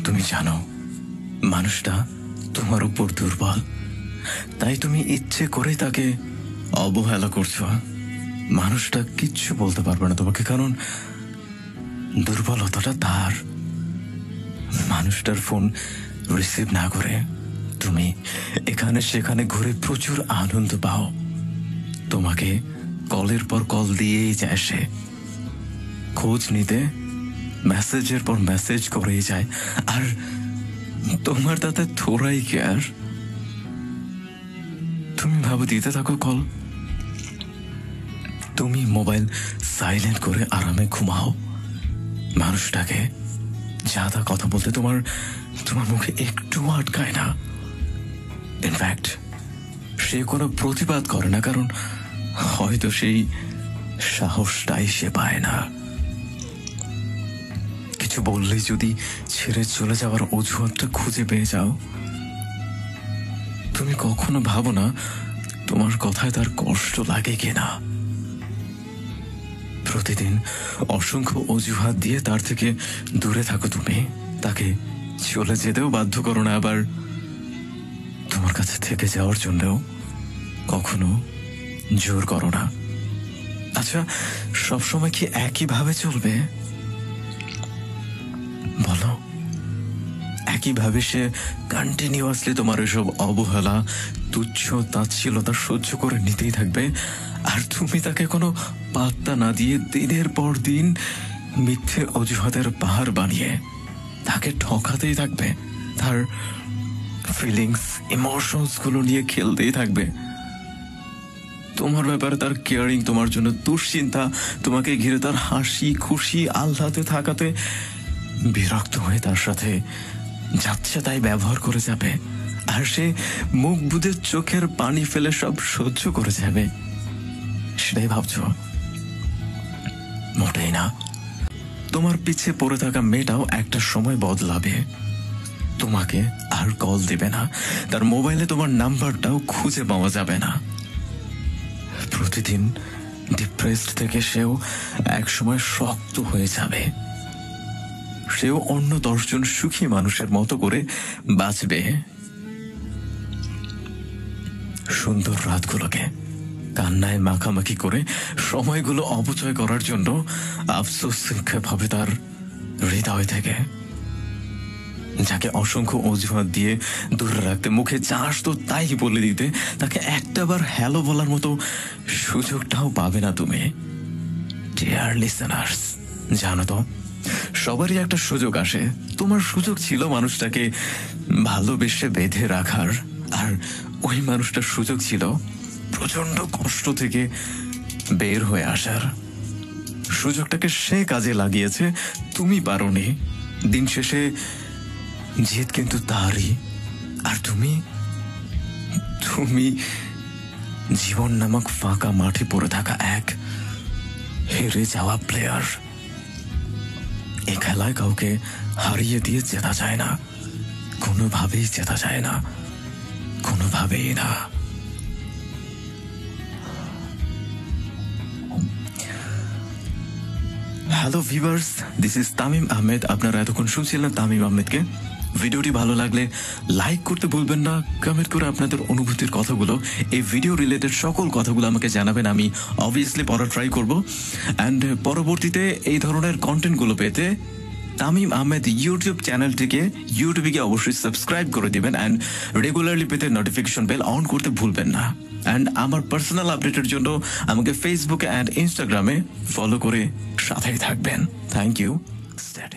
তুমি জানো মানুষটা তোমার উপর দুর্বল, তাই তুমি ইচ্ছে করে তাকে অবহেলা করছো। মানুষটা কিচ্ছু বলতে পারবে না তোমাকে, কারণ দুর্বলতাটা তার। মানুষটার ফোন রিসিভ না করে তুমি এখানে সেখানে ঘুরে প্রচুর আনন্দ পাও। তোমাকে কলের পর কল দিয়েই যায়, সে খোঁজ নিতে মেসেজের পর মেসেজ করেই যায়, আর তোমার তাতে থোড়াই কেয়ার। তুমি ভাবো দিতে থাকো কল, তুমি মোবাইল সাইলেন্ট করে আরামে ঘুমাও। মানুষটাকে যাদা কথা বলতে তোমার মুখে একটু আটকায় না। ইনফ্যাক্ট সে কোনো প্রতিবাদ করে না, কারণ হয়তো সেই সাহসটাই সে পায় না। কিছু বললেই যদি ছেড়ে চলে যাওয়ার অজুহাতটা খুঁজে পেয়ে যাও। তুমি কখনো ভাবো না তোমার কথায় তার কষ্ট লাগে কিনা। প্রতিদিন অসংখ্য অজুহাত দিয়ে তার থেকে দূরে থাকো তুমি। তাকে চলে যেতেও বাধ্য করো না, আবার তোমার কাছে থেকে যাওয়ার জন্যও কখনো জোর করো না। আচ্ছা, সবসময় কি একইভাবে চলবে? বলো, একইভাবে সে কন্টিনিউয়াসলি তোমার এসব অবহেলা, তুচ্ছ তাচ্ছিলতা সহ্য করে নিতেই থাকবে, আর তুমি তাকে কোনো পাত্তা না দিয়ে দিনের পর দিন মিথ্যে অজুহাতের পাহাড় বানিয়ে তাকে ঠকাতেই থাকবে, তার ফিলিংস, ইমোশনস গুলো নিয়ে খেলতেই থাকবে। তোমার ব্যাপারে তার কেয়ারিং, তোমার জন্য দুশ্চিন্তা, তোমাকে ঘিরে তার হাসি খুশি আহ্লাদে থাকাতে বিরক্ত হয়ে তার সাথে যাচ্ছে তাই ব্যবহার করে যাবে, আর সে মুখ বুজে চোখের পানি ফেলে সব সহ্য করে যাবে। সেটাই ভাবছো? মোটেই না। তোমার পিছে পড়ে থাকা মেয়েটাও একটা সময় বদলাবে, তোমাকে আর কল দেবে না, তার মোবাইলে তোমার নাম্বারটাও খুঁজে পাওয়া যাবে না। প্রতিদিন ডিপ্রেসড থেকে সেও একসময় শক্ত হয়ে যাবে। সেও অন্য 10 জন সুখী মানুষের মতো করে বাঁচবে। সুন্দর রাতগুলোকে কান্নায় মাখামাখি করে সময়গুলো অপচয় করার জন্য আফসোস হবে তার হৃদয় থেকে। যাকে অসংখ্য অজুহাত দিয়ে দূরে রাখতে, মুখে যা আসতো তাই বলে দিতে, তাকে একটাবার হ্যালো বলার মতো সুযোগটাও পাবে না তুমি। ডিয়ার লিসেনার্স, জানো তো সবারই একটা সুযোগ আসে। তোমার সুযোগ ছিল মানুষটাকে ভালোবেসে বেঁধে রাখার, আর ওই মানুষটার সুযোগ ছিল প্রচন্ড কষ্ট থেকে বের হয়ে আসার। সুযোগটাকে সে কাজে লাগিয়েছে, তুমি পারোনি। দিন শেষে জিত কিন্তু তারই, আর তুমি জীবন নামক ফাঁকা মাঠে পড়ে থাকা এক হেরে যাওয়া প্লেয়ার। এই খেলায় কাউকে হারিয়ে দিয়ে জেতা যায় না, কোনোভাবেই জেতা যায় না, কোনোভাবেই না। Hello viewers, this is Tamim Ahmed. আপনারা এতক্ষণ শুনছিলেন তামিম আহমেদকে। ভিডিওটি ভালো লাগলে লাইক করতে ভুলবেন না, কমেন্ট করে আপনাদের অনুভূতির কথাগুলো, এই ভিডিও রিলেটেড সকল কথাগুলো আমাকে জানাবেন। আমি অবভিয়াসলি পড়া ট্রাই করব। অ্যান্ড পরবর্তীতে এই ধরনের কন্টেন্টগুলো পেতে তামিম আহমেদ ইউটিউব চ্যানেলটিকে ইউটিউবে অবশ্যই সাবস্ক্রাইব করে দিবেন, অ্যান্ড রেগুলারলি পেতে নোটিফিকেশন বেল অন করতে ভুলবেন না। অ্যান্ড আমার পার্সোনাল আপডেটের জন্য আমাকে ফেসবুকে অ্যান্ড ইনস্টাগ্রামে ফলো করে সাথেই থাকবেন। Thank you.